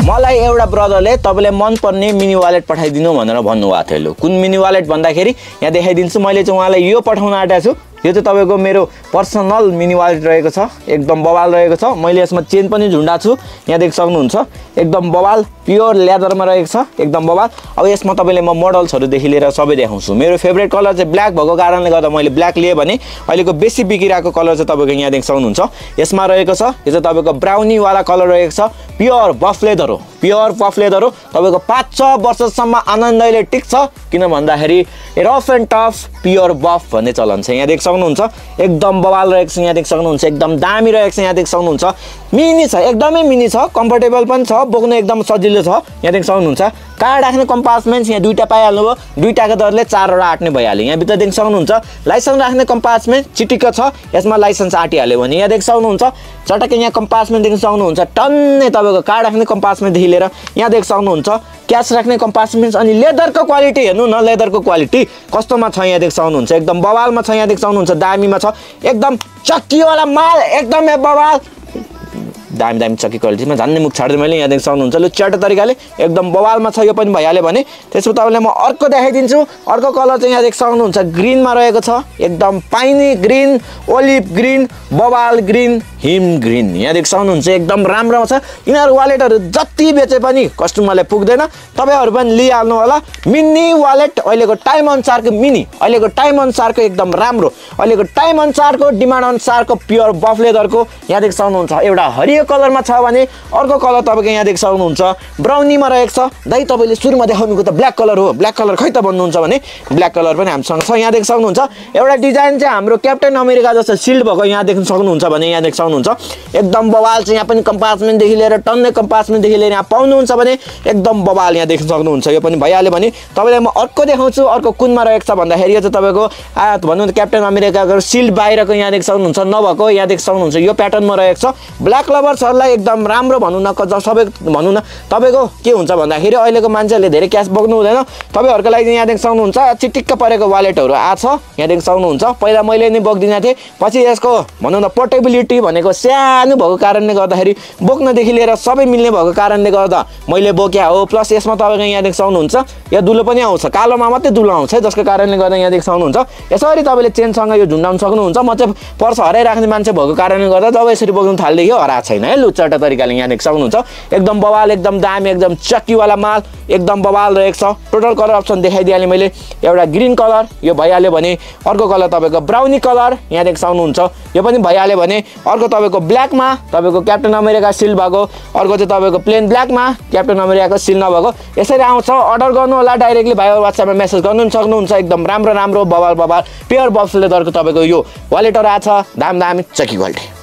मलाई एउटा ब्रदरले तपाईले मन पर्ने मिनी वालेट पठाइदिनु भनेर भन्नुभएको थियो। ल कुन मिनी वालेट भन्दाखेरि यहाँ देखाइदिन्छु। मैले चाहिँ उहाँलाई यो पठाउन आँटेको छु। यो चाहिँ तपाईको मेरो पर्सनल मिनी वालेट रहेको छ। एकदम बवाल रहेको छ। मैले यसमा चेन पनि झुन्डाएको छु। यहाँ देख सक्नुहुन्छ एकदम बवाल प्योर लेदरमा रहेको छ। एकदम बवाल। अब यसमा तपाईले म मोडल्सहरु देखि लिएर सबै देखाउँछु। मेरो फेभरेट कलर चाहिँ ब्ल्याक भएको कारणले गर्दा मैले ब्ल्याक लिए भने अहिलेको बेसी बिकिरहेको कलर चाहिँ तपाईको यहाँ देख सक्नुहुन्छ। यसमा रहेको छ यो चाहिँ तपाईको ब्राउनी वाला कलर रहेको छ। प्योर बफ लेदर हो। प्योर बफ लेदर हो। तपाईको 5-6 वर्षसम्म आनन्दले टिक्छ। किन भन्दाखेरि rough and tough pure buff भन्ने चलन छ। यहाँ देख सक्नुहुन्छ एकदम बवाल रहेको छ। यहाँ देख सक्नुहुन्छ एकदम दामी रहेको छ। यहाँ देख सक्नुहुन्छ मिनी छ। एकदमै मिनी छ। कम्फर्टेबल पनि छ। बोक्न एकदम सजिलो छ। यहाँ देख सक्नुहुन्छ कार्ड राख्ने कम्पार्टमेन्ट यहाँ दुईटा पाइहाल्नु भयो। दुईटाको दरले 4 वटा आट्ने भइहाल्यो। यहाँ भित्र देख सक्नुहुन्छ लाइसेन्स राख्ने कम्पार्टमेन्ट चिटिक्क छ। यसमा लाइसेन्स आटिहाल्यो भने यहाँ देख सक्नुहुन्छ चटक्कै यहाँ कम्पार्टमेन्ट देख्न सक्नुहुन्छ। टन्नै तपाईको कार्ड राख्ने कम्पार्टमेन्ट देखि लिएर यहाँ देख सक्नुहुन्छ क्यास राख्ने कम्पार्टमेन्ट। अनि लेदरको क्वालिटी हेर्नु न। लेदरको क्वालिटी कस्तोमा छ यहाँ देख सक्नुहुन्छ। एकदम बवालमा छ। यहाँ देख सक्नुहुन्छ दामीमा छ। एकदम चक्कीवाला माल एकदमै बवाल दामी दामी चक्की क्वालिटीमा झन्नै मुख छाड्दै मैले। यहाँ देख सक्नुहुन्छ लु च्याटो तरिकाले एकदम बवालमा छ। यो पनि भइहाल्यो भने त्यसको तपाईँलाई म अर्को देखाइदिन्छु। अर्को कलर चाहिँ यहाँ देख सक्नुहुन्छ ग्रिनमा रहेको छ। एकदम पाइनी ग्रिन, ओलिभ ग्रिन, बवाल ग्रिन, हिम ग्रिन। यहाँ देख सक्नुहुन्छ एकदम राम्रो छ। यिनीहरू वालेटहरू जति बेचे पनि कस्टमरलाई पुग्दैन। तपाईहरु पनि लिइहाल्नु होला। मिनी वालेट अहिलेको टाइम अनुसारको मिनी, अहिलेको टाइम अनुसारको एकदम राम्रो, अहिलेको टाइम अनुसारको डिमान्ड अनुसारको प्योर बफ लेदरको यहाँ देख सक्नुहुन्छ। एउटा हरियो कलरमा छ भने अर्को कलर तपाईको यहाँ देख सक्नुहुन्छ ब्राउनीमा रहेको छ। दाइ तपाईले सुरुमा देखाउनुको त ब्ल्याक कलर हो। ब्ल्याक कलर खै त भन्नुहुन्छ भने ब्ल्याक कलर पनि हामीसँग छ। यहाँ देख सक्नुहुन्छ एउटा डिजाइन चाहिँ हाम्रो क्याप्टेन अमेरिका जस्तो सिल्ड भएको यहाँ देख्न सक्नुहुन्छ भने यहाँ देख सक्नुहुन्छ एकदम बवाल छ। यहाँ पनि कम्पार्टमेन्ट देखि लिएर टन्नै कम्पार्टमेन्ट देखि लिएर यहाँ पाउनुहुन्छ भने एकदम बवाल यहाँ देख्न सक्नुहुन्छ। यो पनि भइहाल्यो भने तपाईलाई म अर्को देखाउँछु। अर्को कुनमा रहेको छ भन्दाखेरि यो चाहिँ तपाईको भन्नु त क्याप्टेन अमेरिकाको सिल्ड बाहिरको यहाँ देख सक्नुहुन्छ नभएको यहाँ देख सक्नुहुन्छ यो प्याटर्नमा रहेको छ। ब्ल्याक लभर्सहरुलाई एकदम राम्रो भन्नु न सबै भन्नु न। तपाईको के हुन्छ भन्दाखेरि अहिलेको मान्छेले धेरै क्याश बोक्नु हुँदैन। तपाईहरुको लागि यहाँ देख सक्नुहुन्छ चिटिक्क परेको वालेटहरु आछ। यहाँ देख सक्नुहुन्छ पहिला मैले नै बोक्दिन थिए। पछि यसको भन्नु न पोर्टेबिलिटी भनेको सानो भएको कारणले गर्दाखेरि बोक्नदेखि लिएर सबै मिल्ने भएको कारणले गर्दा मैले बोक्या हो। प्लस यसमा तपाईको यहाँ देख सक्नुहुन्छ यो दुलो पनि आउँछ। कालोमा मात्रै दुलो आउँछ जसको कारणले गर्दा यहाँ देख सक्नुहुन्छ यसरी तपाईले चेनसँग यो झुन्डाउन सक्नुहुन्छ। म चाहिँ पर्स हराइराख्ने मान्छे भएको कारणले गर्दा जब यसरी बोक्न थाल्दियो हराएको छैन है। लुच्चाटा तरिकाले यहाँ देख सक्नुहुन्छ एकदम बवाल एकदम दामी एकदम चक्कीवाला माल एकदम बवाल रहेको छ। टोटल कलर अप्सन देखाइदिहालेँ मैले। एउटा ग्रिन कलर यो भइहाल्यो भने अर्को कलर तपाईको ब्राउनी कलर यहाँ देख सक्नुहुन्छ यो पनि भइहाल्यो भने अर्को तपाईको ब्ल्याकमा तपाईको क्याप्टेन अमेरिका सिल भएको अर्को चाहिँ तपाईको प्लेन ब्ल्याकमा क्याप्टेन अमेरिकाको सिल नभएको यसरी आउँछ। अर्डर गर्नु होला डाइरेक्टली भाइबर व्हाट्सएपमा मेसेज गर्नु सक्नुहुन्छ। एकदम राम्रो राम्रो बवाल बवाल प्योर बफ लेदरको तपाईको यो वालेटहरु आछ। दामी दामी चक्की क्वालिटी।